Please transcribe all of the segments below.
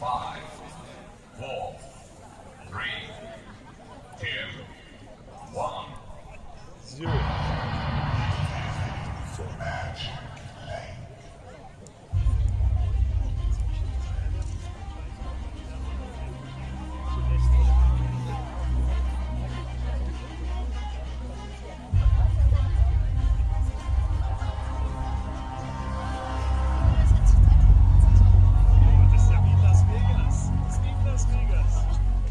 5, 4, 3, 2, 1. 0. Match. Das ist ja wie Las Vegas. Das ist wie Las Vegas.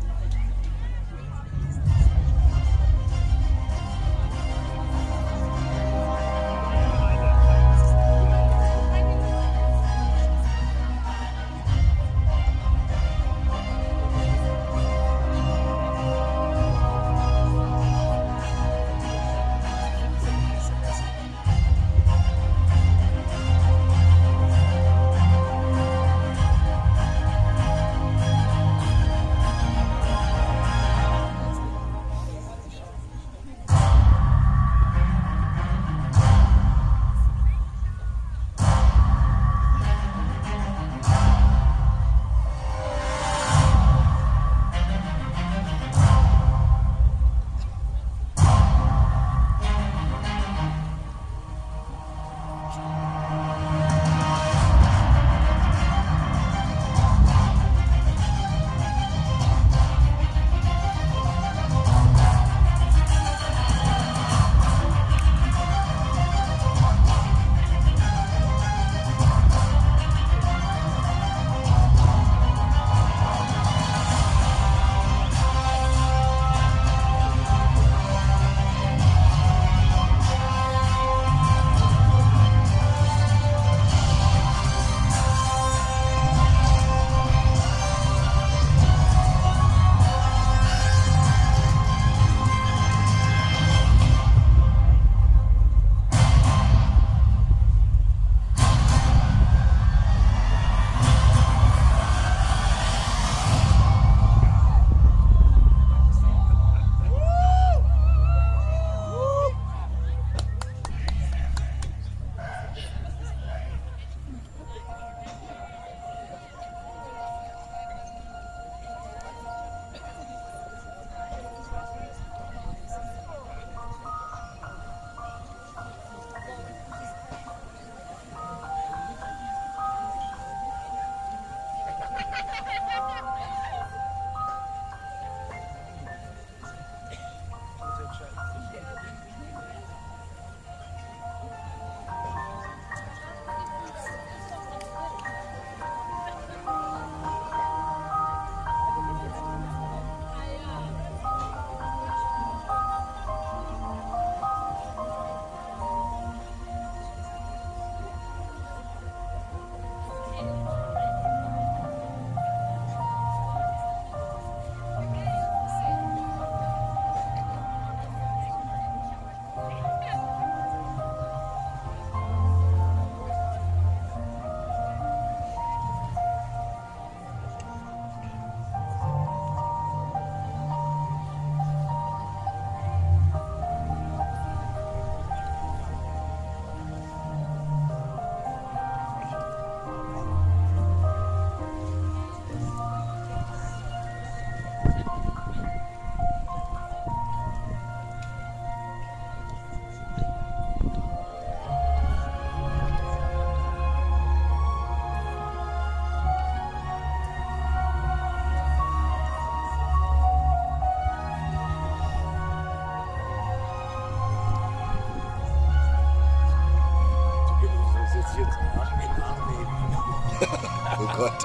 Oh Gott.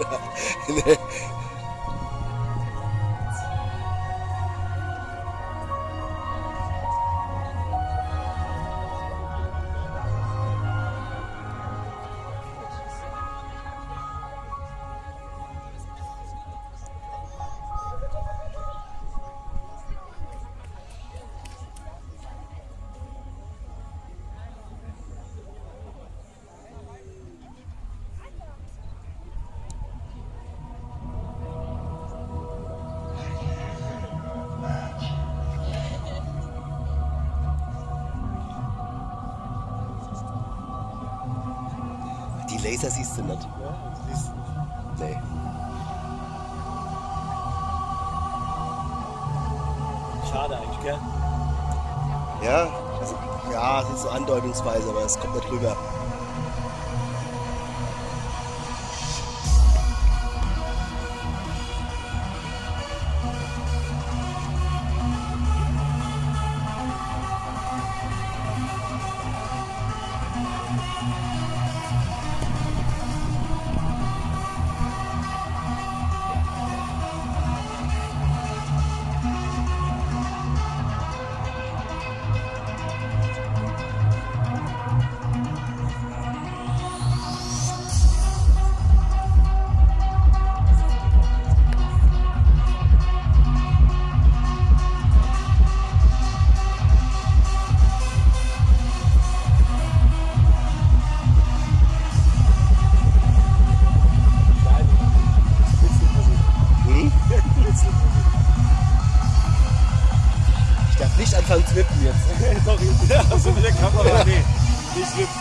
Die Laser siehst du nicht. Ja, siehst du. Nee. schade eigentlich, gell? Ja, also, ja, das ist so andeutungsweise, aber es kommt nicht rüber. Ich darf nicht anfangen zu wippen jetzt. Sorry. Ja, also mit der Kamera, nee. Nicht mit.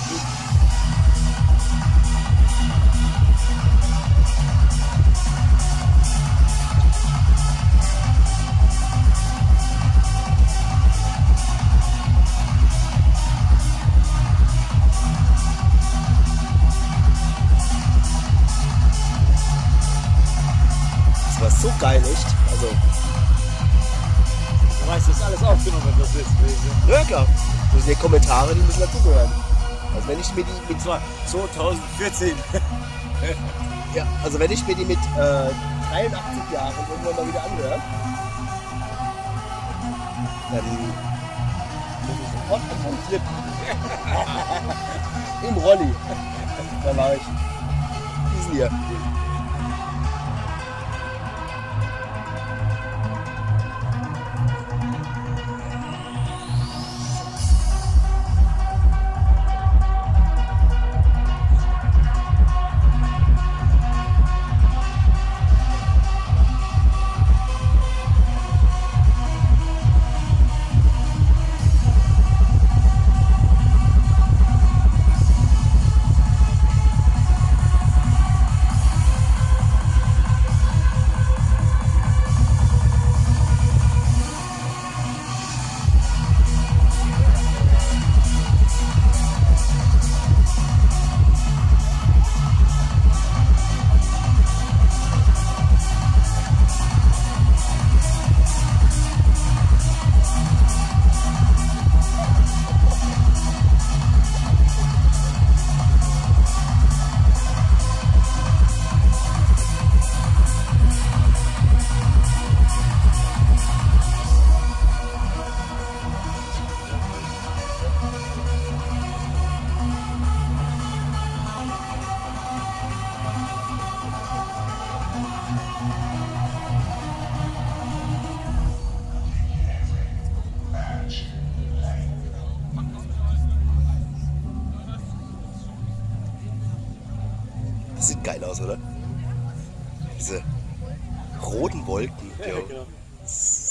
Das war so geil, echt. Also, Du weißt, das ist alles aufgenommen, wenn das jetzt gewesen. ja klar. Das sind die Kommentare, die müssen dazugehören. Also wenn ich mir die mit 2014. ja, also wenn ich mir die mit 83 Jahren irgendwann mal wieder anhöre, dann muss ich sofort anfangen zu flippen. Im Rolli. Da war ich. Diesen hier. Das sieht geil aus, oder? Diese roten Wolken. Ja, Jo. genau.